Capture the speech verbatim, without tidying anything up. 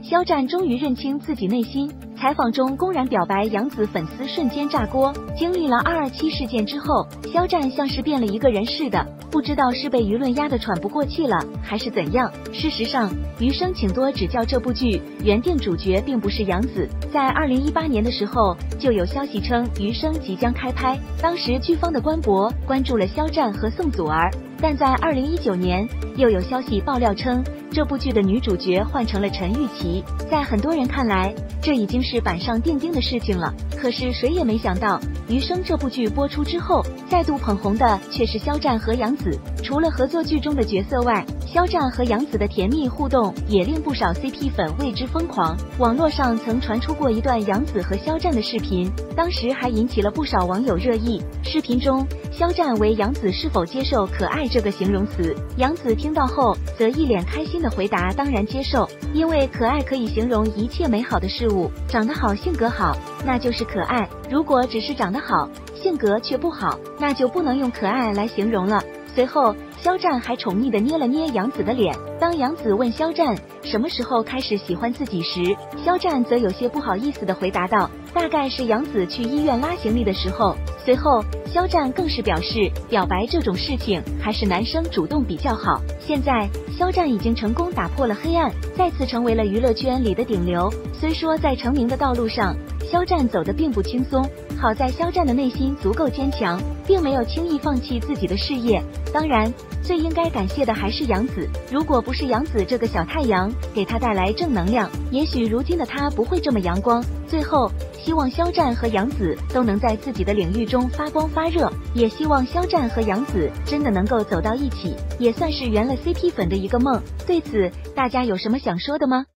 肖战终于认清自己内心，采访中公然表白杨紫，粉丝瞬间炸锅。经历了二二七事件之后，肖战像是变了一个人似的，不知道是被舆论压得喘不过气了，还是怎样。事实上，余生请多指教这部剧原定主角并不是杨紫，在二零一八年的时候就有消息称余生即将开拍，当时剧方的官博关注了肖战和宋祖儿，但在二零一九年又有消息爆料称这部剧的女主角换成了陈钰琪，在很多人看来，这已经是板上钉钉的事情了。可是谁也没想到，余生这部剧播出之后，再度捧红的却是肖战和杨紫。除了合作剧中的角色外，肖战和杨紫的甜蜜互动也令不少 C P 粉为之疯狂。网络上曾传出过一段杨紫和肖战的视频，当时还引起了不少网友热议。视频中，肖战为杨紫是否接受可爱这个形容词，杨紫听到后则一脸开心的回答当然接受，因为可爱可以形容一切美好的事物，长得好性格好那就是可爱，如果只是长得好性格却不好，那就不能用可爱来形容了。随后肖战还宠溺地捏了捏杨紫的脸，当杨紫问肖战什么时候开始喜欢自己时，肖战则有些不好意思地回答道，大概是杨紫去医院拉行李的时候。随后肖战更是表示，表白这种事情还是男生主动比较好。现在肖战已经成功打破了黑暗，再次成为了娱乐圈里的顶流。虽说在成名的道路上，肖战走得并不轻松，好在肖战的内心足够坚强，并没有轻易放弃自己的事业。当然，最应该感谢的还是杨紫，如果不是杨紫这个小太阳给他带来正能量，也许如今的他不会这么阳光。最后，希望肖战和杨紫都能在自己的领域中发光发热，也希望肖战和杨紫真的能够走到一起，也算是圆了 C P 粉的一个梦。对此，大家有什么想说的吗？